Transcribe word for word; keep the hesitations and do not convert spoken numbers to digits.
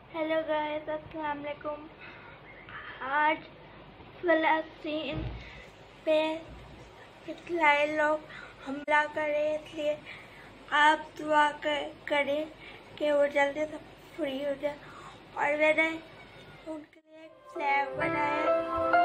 Hello guys, अस्सलाम वालेकुम। आज फ़लस्तीन पे इसराइल लोग हमला करे, इसलिए आप दुआ कर, करें कि वो जल्दी से फ्री हो जाए। और मैंने उनके लिए एक फ्लैग बनाया